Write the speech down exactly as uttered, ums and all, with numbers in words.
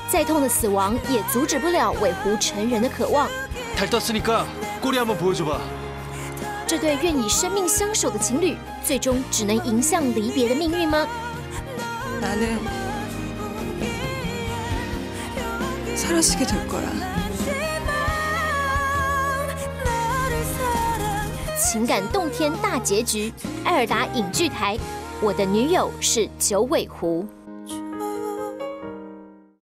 再痛的死亡也阻止不了尾狐成人的渴望。 달 떴으니까 꼬리 한번 보여줘봐. 这对愿以生命相守的情侣，最终只能迎向离别的命运吗？ 나는 사라지게 될 거야. 情感动天大结局，艾尔达影剧台，我的女友是九尾狐。